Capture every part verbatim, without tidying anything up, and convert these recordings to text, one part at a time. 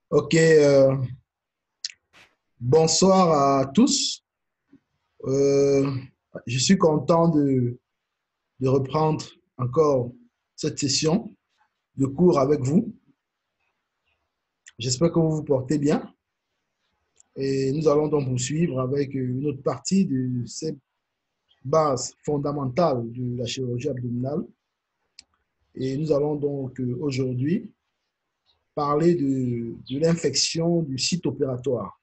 Ok, euh, bonsoir à tous. Euh, je suis content de, de reprendre encore cette session de cours avec vous. J'espère que vous vous portez bien et nous allons donc poursuivre avec une autre partie de ces bases fondamentales de la chirurgie abdominale. Et nous allons donc euh, aujourd'hui parler de, de l'infection du site opératoire.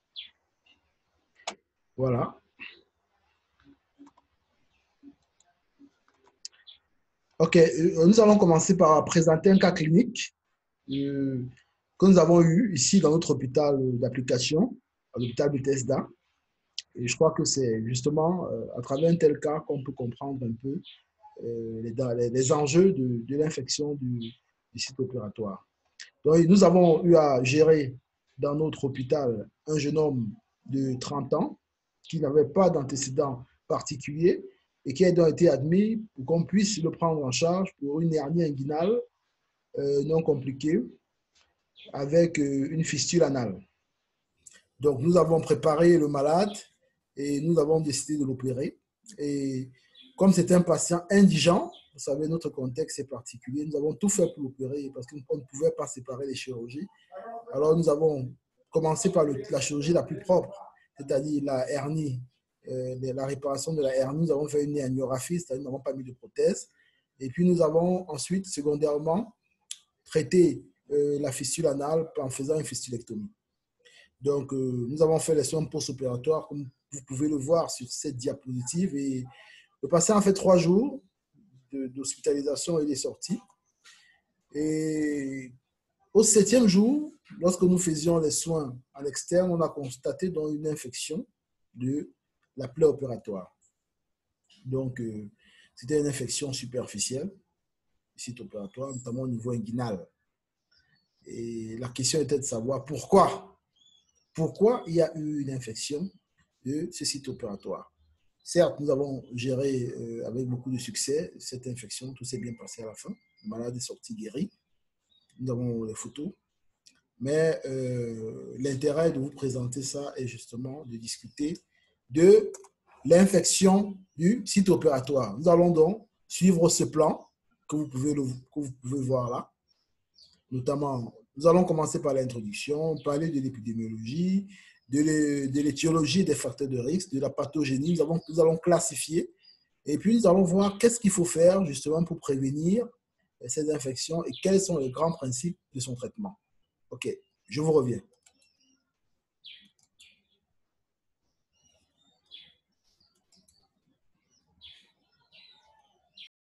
Voilà. Ok, euh, nous allons commencer par présenter un cas clinique euh, que nous avons eu ici dans notre hôpital d'application, à l'hôpital Bethesda. Et je crois que c'est justement euh, à travers un tel cas qu'on peut comprendre un peu euh, les, les, enjeux de, de l'infection du, du site opératoire. Donc, nous avons eu à gérer dans notre hôpital un jeune homme de trente ans qui n'avait pas d'antécédent particulier et qui a donc été admis pour qu'on puisse le prendre en charge pour une hernie inguinale euh, non compliquée avec euh, une fistule anale. Donc, nous avons préparé le malade et nous avons décidé de l'opérer. Et comme c'est un patient indigent, vous savez, notre contexte est particulier, nous avons tout fait pour l'opérer parce qu'on ne pouvait pas séparer les chirurgies. Alors, nous avons commencé par le, la chirurgie la plus propre, c'est-à-dire la hernie, euh, la réparation de la hernie. Nous avons fait une hernieographie, c'est-à-dire nous n'avons pas mis de prothèse. Et puis, nous avons ensuite, secondairement, traité euh, la fistule anale en faisant une fistulectomie. Donc, euh, nous avons fait les soins post-opératoires, comme vous pouvez le voir sur cette diapositive. Et le patient a fait trois jours d'hospitalisation et il est sorti. Et au septième jour, lorsque nous faisions les soins à l'externe, on a constaté donc une infection de la plaie opératoire. Donc, euh, c'était une infection superficielle du site opératoire, notamment au niveau inguinal. Et la question était de savoir pourquoi. Pourquoi il y a eu une infection de ce site opératoire. Certes, nous avons géré euh, avec beaucoup de succès cette infection, tout s'est bien passé à la fin. Le malade est sorti guéri. Nous avons les photos. Mais euh, l'intérêt de vous présenter ça est justement de discuter de l'infection du site opératoire. Nous allons donc suivre ce plan que vous pouvez, le, que vous pouvez voir là. Notamment, nous allons commencer par l'introduction, parler de l'épidémiologie, de l'étiologie des facteurs de risque, de la pathogénie. Nous, avons, nous allons classifier et puis nous allons voir qu'est-ce qu'il faut faire justement pour prévenir ces infections et quels sont les grands principes de son traitement. OK, je vous reviens.